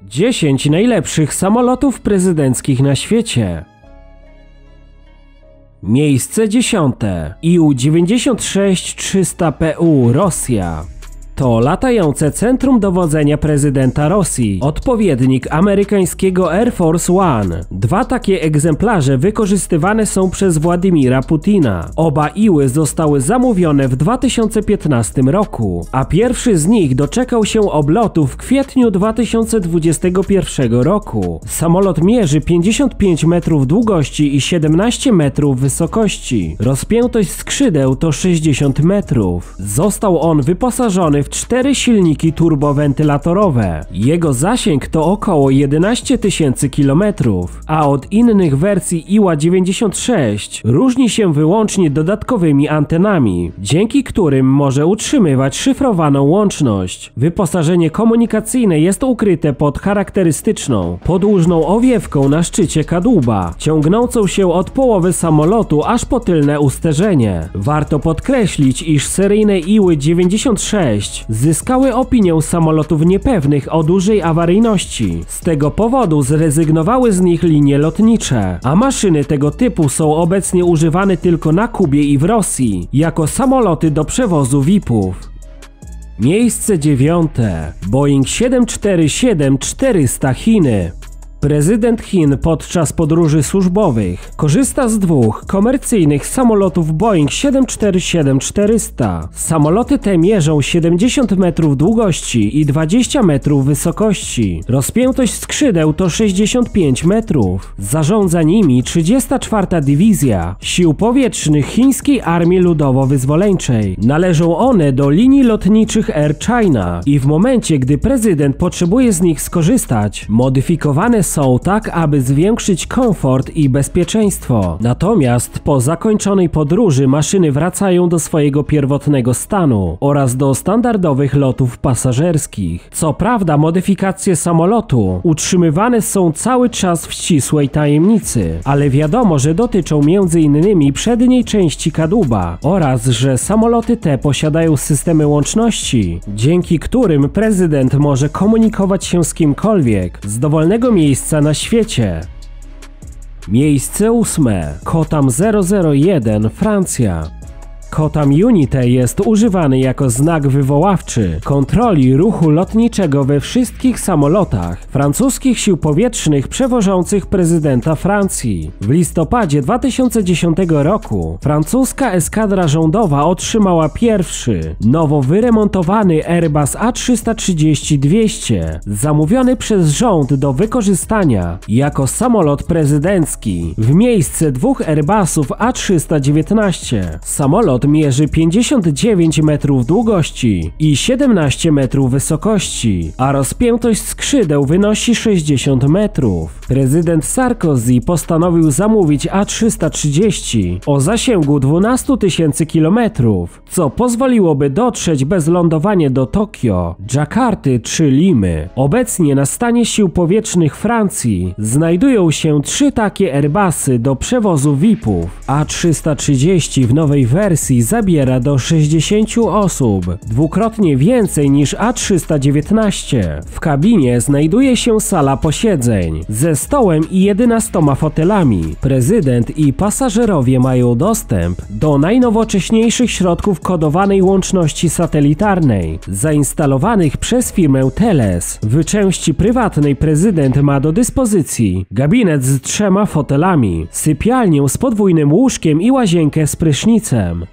10 najlepszych samolotów prezydenckich na świecie. Miejsce 10. Ił-96-300PU Rosja. To latające centrum dowodzenia prezydenta Rosji, odpowiednik amerykańskiego Air Force One. 2 takie egzemplarze wykorzystywane są przez Władimira Putina. Oba Iły zostały zamówione w 2015 roku, a pierwszy z nich doczekał się oblotu w kwietniu 2021 roku. Samolot mierzy 55 metrów długości i 17 metrów wysokości. Rozpiętość skrzydeł to 60 metrów. Został on wyposażony w 4 silniki turbowentylatorowe. Jego zasięg to około 11 000 km, a od innych wersji Iła-96 różni się wyłącznie dodatkowymi antenami, dzięki którym może utrzymywać szyfrowaną łączność. Wyposażenie komunikacyjne jest ukryte pod charakterystyczną, podłużną owiewką na szczycie kadłuba, ciągnącą się od połowy samolotu aż po tylne usterzenie. Warto podkreślić, iż seryjne Iły-96 zyskały opinię samolotów niepewnych o dużej awaryjności. Z tego powodu zrezygnowały z nich linie lotnicze, a maszyny tego typu są obecnie używane tylko na Kubie i w Rosji, jako samoloty do przewozu VIP-ów. Miejsce 9. Boeing 747-400 Chiny. Prezydent Chin podczas podróży służbowych korzysta z 2 komercyjnych samolotów Boeing 747-400. Samoloty te mierzą 70 metrów długości i 20 metrów wysokości. Rozpiętość skrzydeł to 65 metrów. Zarządza nimi 34. Dywizja Sił Powietrznych Chińskiej Armii Ludowo-Wyzwoleńczej. Należą one do linii lotniczych Air China i w momencie, gdy prezydent potrzebuje z nich skorzystać, modyfikowane są tak, aby zwiększyć komfort i bezpieczeństwo. Natomiast po zakończonej podróży maszyny wracają do swojego pierwotnego stanu oraz do standardowych lotów pasażerskich. Co prawda modyfikacje samolotu utrzymywane są cały czas w ścisłej tajemnicy, ale wiadomo, że dotyczą m.in. przedniej części kadłuba oraz, że samoloty te posiadają systemy łączności, dzięki którym prezydent może komunikować się z kimkolwiek z dowolnego miejsca na świecie. Miejsce 8. Kotam 001 Francja. Kotam Unité jest używany jako znak wywoławczy kontroli ruchu lotniczego we wszystkich samolotach francuskich sił powietrznych przewożących prezydenta Francji. W listopadzie 2010 roku francuska eskadra rządowa otrzymała pierwszy, nowo wyremontowany Airbus A330-200, zamówiony przez rząd do wykorzystania jako samolot prezydencki w miejsce 2 Airbusów A319. Samolot mierzy 59 metrów długości i 17 metrów wysokości, a rozpiętość skrzydeł wynosi 60 metrów. Prezydent Sarkozy postanowił zamówić A330 o zasięgu 12 000 km, co pozwoliłoby dotrzeć bez lądowania do Tokio, Dżakarty czy Limy. Obecnie na stanie sił powietrznych Francji znajdują się 3 takie Airbusy do przewozu VIP-ów. A330 w nowej wersji zabiera do 60 osób, dwukrotnie więcej niż A319. W kabinie znajduje się sala posiedzeń ze stołem i 11 fotelami. Prezydent i pasażerowie mają dostęp do najnowocześniejszych środków kodowanej łączności satelitarnej, zainstalowanych przez firmę Teles. W części prywatnej prezydent ma do dyspozycji gabinet z 3 fotelami, sypialnię z podwójnym łóżkiem i łazienkę z prysznicem.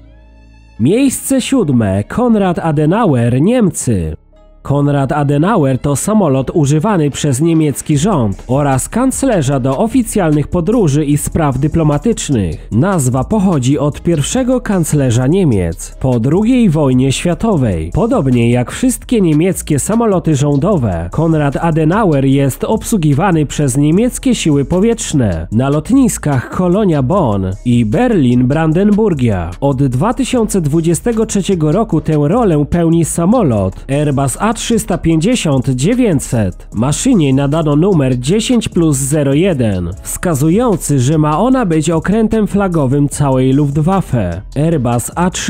Miejsce 7. Konrad Adenauer, Niemcy. Konrad Adenauer to samolot używany przez niemiecki rząd oraz kanclerza do oficjalnych podróży i spraw dyplomatycznych. Nazwa pochodzi od pierwszego kanclerza Niemiec po II wojnie światowej. Podobnie jak wszystkie niemieckie samoloty rządowe, Konrad Adenauer jest obsługiwany przez niemieckie siły powietrzne na lotniskach Kolonia Bonn i Berlin-Brandenburgia. Od 2023 roku tę rolę pełni samolot Airbus A330 A350-900. Maszynie nadano numer 10+01, wskazujący, że ma ona być okrętem flagowym całej Luftwaffe. Airbus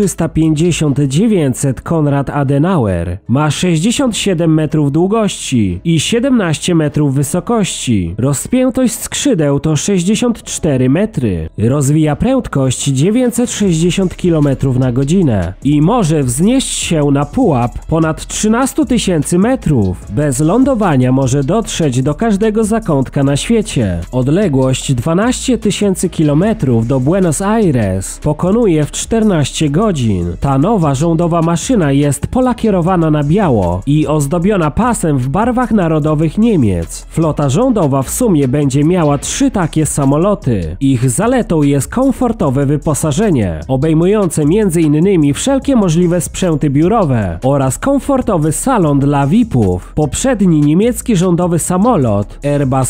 A350-900 Konrad Adenauer ma 67 metrów długości i 17 metrów wysokości. Rozpiętość skrzydeł to 64 metry. Rozwija prędkość 960 km na godzinę i może wznieść się na pułap ponad 13 000 metrów. Bez lądowania może dotrzeć do każdego zakątka na świecie. Odległość 12 000 km do Buenos Aires pokonuje w 14 godzin. Ta nowa rządowa maszyna jest polakierowana na biało i ozdobiona pasem w barwach narodowych Niemiec. Flota rządowa w sumie będzie miała 3 takie samoloty. Ich zaletą jest komfortowe wyposażenie, obejmujące m.in. wszelkie możliwe sprzęty biurowe oraz komfortowy salon dla VIP-ów. Poprzedni niemiecki rządowy samolot Airbus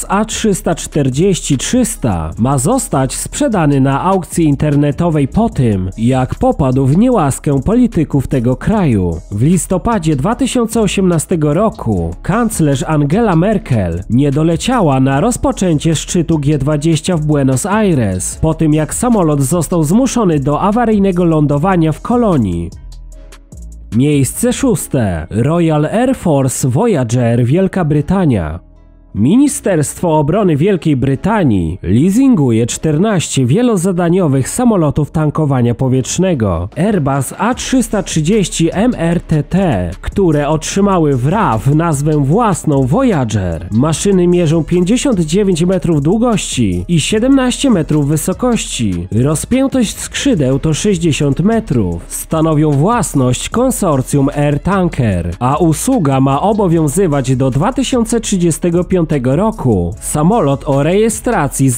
A340-300 ma zostać sprzedany na aukcji internetowej po tym, jak popadł w niełaskę polityków tego kraju. W listopadzie 2018 roku kanclerz Angela Merkel nie doleciała na rozpoczęcie szczytu G20 w Buenos Aires, po tym jak samolot został zmuszony do awaryjnego lądowania w kolonii. Miejsce 6. Royal Air Force Voyager, Wielka Brytania. Ministerstwo Obrony Wielkiej Brytanii leasinguje 14 wielozadaniowych samolotów tankowania powietrznego Airbus A330 MRTT, które otrzymały w RAF nazwę własną Voyager. Maszyny mierzą 59 metrów długości i 17 metrów wysokości. Rozpiętość skrzydeł to 60 metrów. Stanowią własność konsorcjum Air Tanker, a usługa ma obowiązywać do 2035 roku. Samolot o rejestracji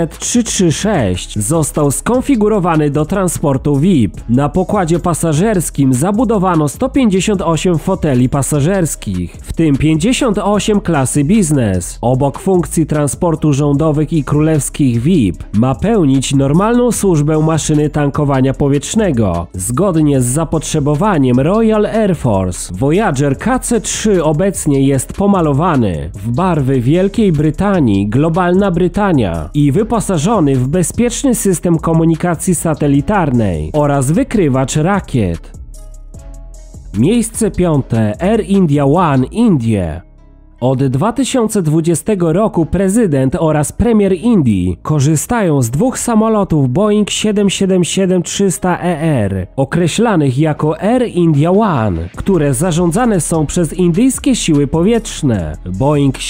ZZ336 został skonfigurowany do transportu VIP. Na pokładzie pasażerskim zabudowano 158 foteli pasażerskich, w tym 58 klasy biznes. Obok funkcji transportu rządowych i królewskich VIP ma pełnić normalną służbę maszyny tankowania powietrznego. Zgodnie z zapotrzebowaniem Royal Air Force, Voyager KC-3 obecnie jest pomalowany w barwy Wielkiej Brytanii, Globalna Brytania i wyposażony w bezpieczny system komunikacji satelitarnej oraz wykrywacz rakiet. Miejsce 5. Air India One, Indie. Od 2020 roku prezydent oraz premier Indii korzystają z 2 samolotów Boeing 777-300ER, określanych jako Air India One, które zarządzane są przez indyjskie siły powietrzne. Boeing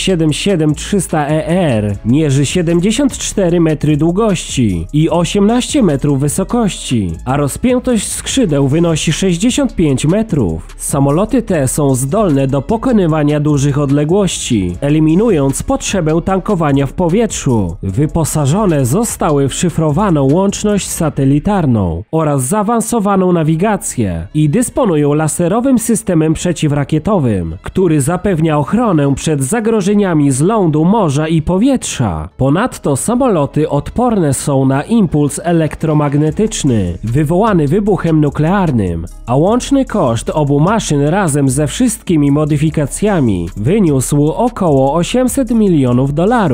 777-300ER mierzy 74 metry długości i 18 metrów wysokości, a rozpiętość skrzydeł wynosi 65 metrów. Samoloty te są zdolne do pokonywania dużych odległości, eliminując potrzebę tankowania w powietrzu. Wyposażone zostały w szyfrowaną łączność satelitarną oraz zaawansowaną nawigację i dysponują laserowym systemem przeciwrakietowym, który zapewnia ochronę przed zagrożeniami z lądu, morza i powietrza. Ponadto samoloty odporne są na impuls elektromagnetyczny wywołany wybuchem nuklearnym, a łączny koszt obu maszyn razem ze wszystkimi modyfikacjami wyniósł około $800 milionów.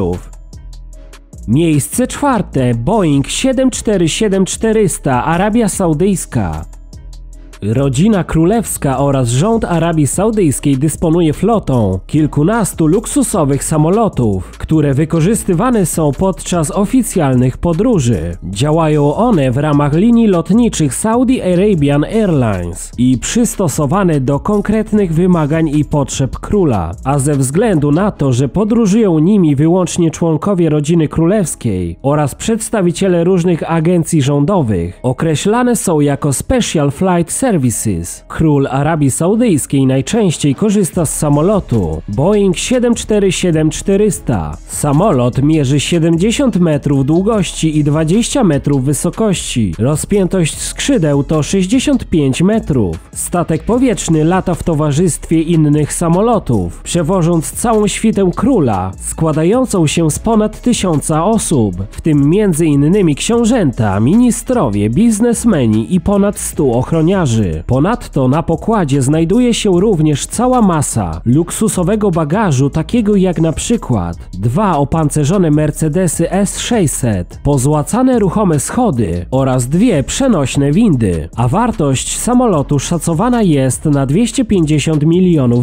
Miejsce 4. Boeing 747-400 Arabia Saudyjska. Rodzina królewska oraz rząd Arabii Saudyjskiej dysponuje flotą kilkunastu luksusowych samolotów, które wykorzystywane są podczas oficjalnych podróży. Działają one w ramach linii lotniczych Saudi Arabian Airlines i przystosowane do konkretnych wymagań i potrzeb króla, a ze względu na to, że podróżują nimi wyłącznie członkowie rodziny królewskiej oraz przedstawiciele różnych agencji rządowych, określane są jako Special Flight Services. Król Arabii Saudyjskiej najczęściej korzysta z samolotu Boeing 747-400. Samolot mierzy 70 metrów długości i 20 metrów wysokości. Rozpiętość skrzydeł to 65 metrów. Statek powietrzny lata w towarzystwie innych samolotów, przewożąc całą świtę króla, składającą się z ponad 1000 osób, w tym m.in. książęta, ministrowie, biznesmeni i ponad 100 ochroniarzy. pasażerzy. Ponadto na pokładzie znajduje się również cała masa luksusowego bagażu, takiego jak na przykład 2 opancerzone Mercedesy S600, pozłacane ruchome schody oraz 2 przenośne windy, a wartość samolotu szacowana jest na $250 milionów.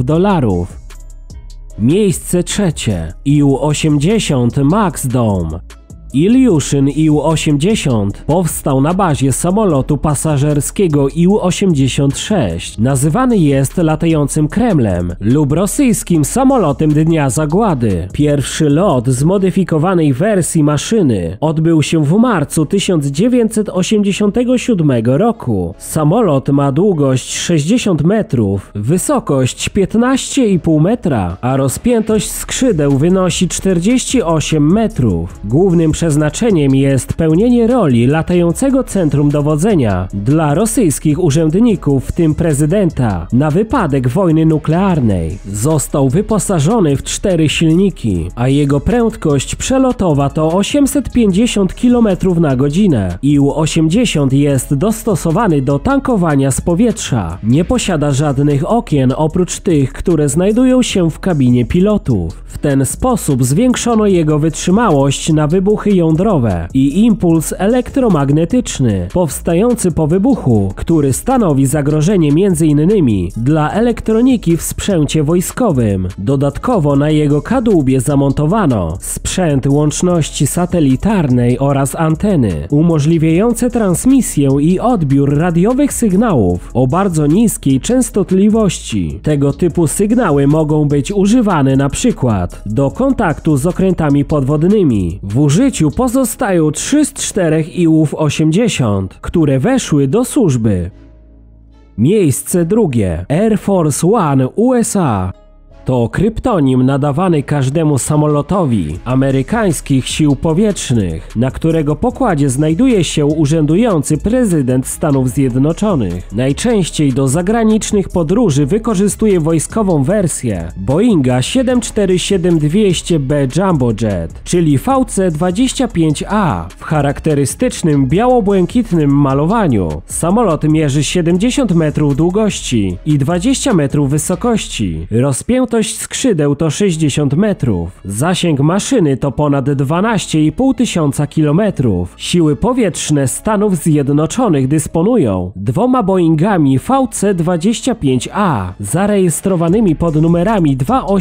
Miejsce trzecie. Ił-80 Max Dome. Ilyushin Ił-80 powstał na bazie samolotu pasażerskiego Ił-86. Nazywany jest latającym Kremlem lub rosyjskim samolotem dnia zagłady. Pierwszy lot zmodyfikowanej wersji maszyny odbył się w marcu 1987 roku. Samolot ma długość 60 metrów, wysokość 15,5 metra, a rozpiętość skrzydeł wynosi 48 metrów. Głównym przeznaczeniem jest pełnienie roli latającego centrum dowodzenia dla rosyjskich urzędników, w tym prezydenta, na wypadek wojny nuklearnej. Został wyposażony w 4 silniki, a jego prędkość przelotowa to 850 km na godzinę. Ił-80 jest dostosowany do tankowania z powietrza. Nie posiada żadnych okien oprócz tych, które znajdują się w kabinie pilotów. W ten sposób zwiększono jego wytrzymałość na wybuchy jądrowe i impuls elektromagnetyczny powstający po wybuchu, który stanowi zagrożenie m.in. dla elektroniki w sprzęcie wojskowym. Dodatkowo na jego kadłubie zamontowano sprzęt łączności satelitarnej oraz anteny umożliwiające transmisję i odbiór radiowych sygnałów o bardzo niskiej częstotliwości. Tego typu sygnały mogą być używane na przykład do kontaktu z okrętami podwodnymi. W użyciu pozostają 3 z 4 Iłów-80, które weszły do służby. Miejsce drugie. Air Force One USA. To kryptonim nadawany każdemu samolotowi amerykańskich sił powietrznych, na którego pokładzie znajduje się urzędujący prezydent Stanów Zjednoczonych. Najczęściej do zagranicznych podróży wykorzystuje wojskową wersję Boeinga 747-200B Jumbo Jet, czyli VC-25A. W charakterystycznym biało-błękitnym malowaniu samolot mierzy 70 metrów długości i 20 metrów wysokości. Rozpiętość skrzydeł to 60 metrów. Zasięg maszyny to ponad 12,5 tysiąca kilometrów. Siły powietrzne Stanów Zjednoczonych dysponują 2 Boeingami VC-25A zarejestrowanymi pod numerami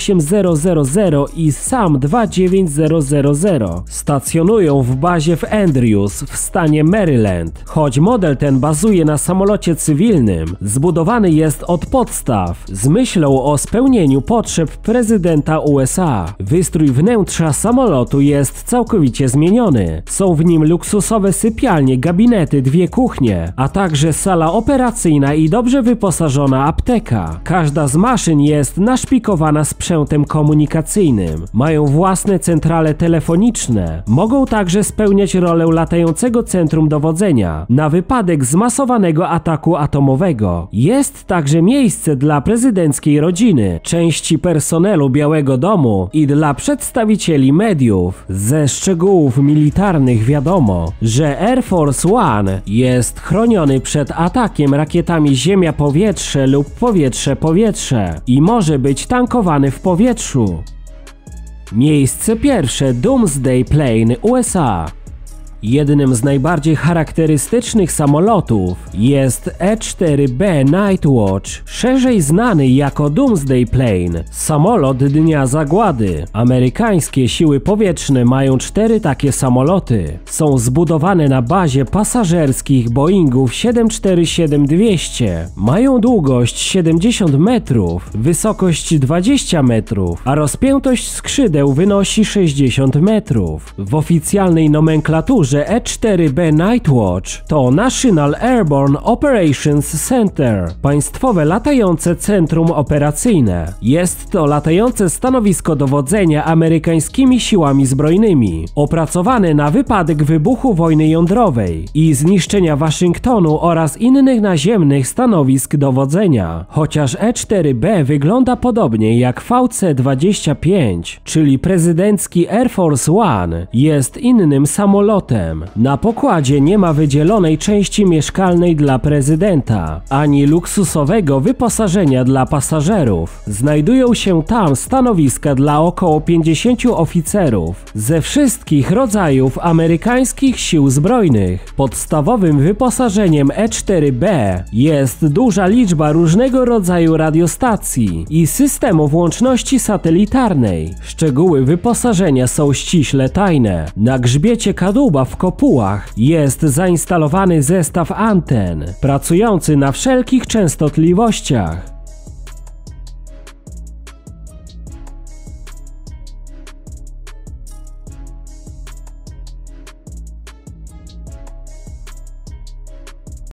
28000 i SAM 29000. Stacjonują w bazie w Andrews w stanie Maryland. Choć model ten bazuje na samolocie cywilnym, zbudowany jest od podstaw z myślą o spełnieniu potrzeb prezydenta USA. Wystrój wnętrza samolotu jest całkowicie zmieniony. Są w nim luksusowe sypialnie, gabinety, 2 kuchnie, a także sala operacyjna i dobrze wyposażona apteka. Każda z maszyn jest naszpikowana sprzętem komunikacyjnym. Mają własne centrale telefoniczne. Mogą także spełniać rolę latającego centrum dowodzenia na wypadek zmasowanego ataku atomowego. Jest także miejsce dla prezydenckiej rodziny, części personelu Białego Domu i dla przedstawicieli mediów. Ze szczegółów militarnych wiadomo, że Air Force One jest chroniony przed atakiem rakietami ziemia-powietrze lub powietrze-powietrze i może być tankowany w powietrzu. Miejsce pierwsze. Doomsday Plane USA. Jednym z najbardziej charakterystycznych samolotów jest E-4B Nightwatch, szerzej znany jako Doomsday Plane, samolot dnia zagłady. Amerykańskie siły powietrzne mają 4 takie samoloty. Są zbudowane na bazie pasażerskich Boeingów 747-200. Mają długość 70 metrów, wysokość 20 metrów, a rozpiętość skrzydeł wynosi 60 metrów. W oficjalnej nomenklaturze E-4B Nightwatch to National Airborne Operations Center, państwowe latające centrum operacyjne. Jest to latające stanowisko dowodzenia amerykańskimi siłami zbrojnymi, opracowane na wypadek wybuchu wojny jądrowej i zniszczenia Waszyngtonu oraz innych naziemnych stanowisk dowodzenia. Chociaż E-4B wygląda podobnie jak VC-25, czyli prezydencki Air Force One, jest innym samolotem. samolotem. Na pokładzie nie ma wydzielonej części mieszkalnej dla prezydenta, ani luksusowego wyposażenia dla pasażerów. Znajdują się tam stanowiska dla około 50 oficerów ze wszystkich rodzajów amerykańskich sił zbrojnych. Podstawowym wyposażeniem E-4B jest duża liczba różnego rodzaju radiostacji i systemów łączności satelitarnej. Szczegóły wyposażenia są ściśle tajne. Na grzbiecie kadłuba w kopułach jest zainstalowany zestaw anten, pracujący na wszelkich częstotliwościach.